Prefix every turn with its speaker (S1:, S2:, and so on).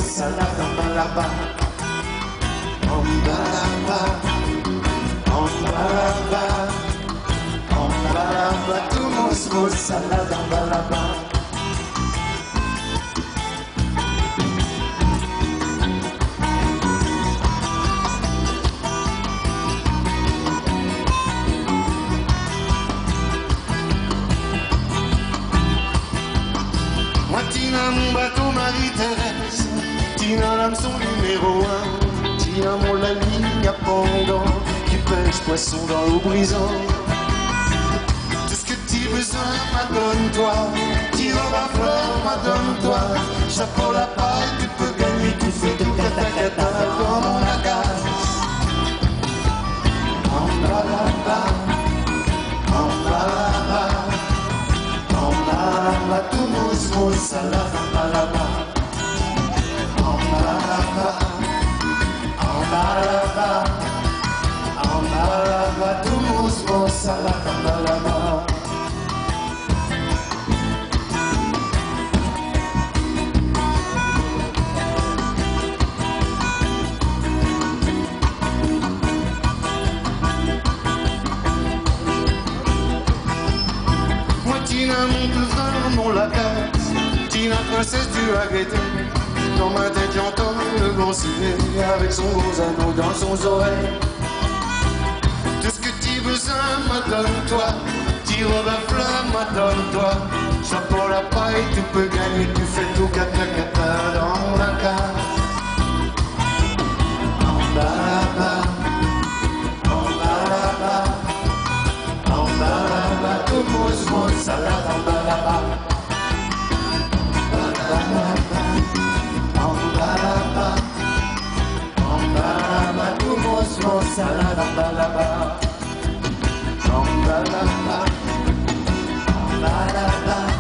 S1: salade en balaba. En balaba, en balaba, en balaba, tout mousse, salade en balaba. Moi, Tina, mon bateau, Marie-Thérèse, Tina, l'hameçon numéro 1, Tina, mon la ligne à pendant, qui pêche poisson dans l'eau brisante. Tout ce que tu as besoin, m'adonne-toi, Tina, ma fleur, m'adonne-toi, chapeau la paille, tu peux gagner, tu fais tout cata-cata dans mon agace. En balaba, en balaba, en balaba, tout mousse, salade en balaba. En balaba, en balaba, en balaba, tout mousse, salade en balaba. Tina, mon cousin, mon lacasse, Tina, princesse du Agrété. Dans ma tête, j'entends le grand ciné avec son gros anneau dans son oreille. Tout ce que tu as besoin, m'adonne-toi. Tire la flamme, m'adonne-toi. Chapeau la paille, tu peux gagner, tu fais tout cata-cata dans la case. En balaba, en balaba, en balaba, tout mousse, salade en balaba. En balaba, en balaba, tout mousse, salade en balaba. En balaba, en balaba.